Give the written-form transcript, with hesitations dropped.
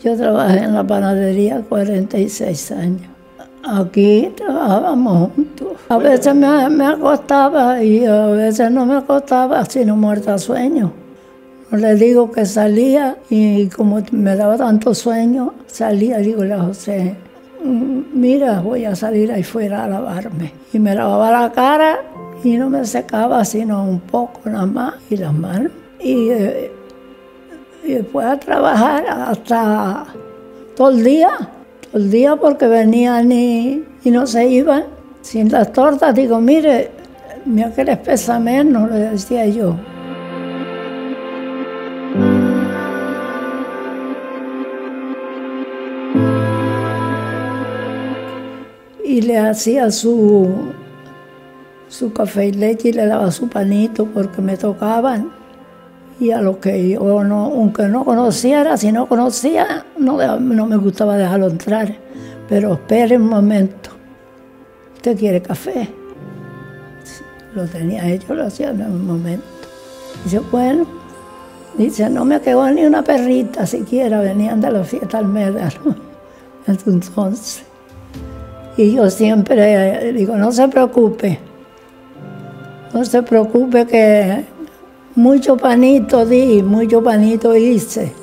Yo trabajé en la panadería 46 años. Aquí trabajábamos juntos. A veces me acostaba y a veces no me acostaba, sino muerta a sueño. No le digo que salía y como me daba tanto sueño, salía, digo a José, mira, voy a salir ahí fuera a lavarme. Y me lavaba la cara y no me secaba sino un poco nada más y las manos. Y después a trabajar hasta todo el día porque venían y no se iban. Sin las tortas, digo, mire, mira que les pesa menos, le decía yo. Y le hacía su café y leche y le daba su panito porque me tocaban. Y a lo que yo, aunque no conociera, si no conocía, no me gustaba dejarlo entrar. Pero espere un momento, ¿usted quiere café? Lo tenía hecho, lo hacía en un momento. Dice, bueno, dice, no me quedó ni una perrita siquiera, venían de la fiesta al Médano. Entonces, y yo siempre digo, no se preocupe que mucho panito di, mucho panito hice.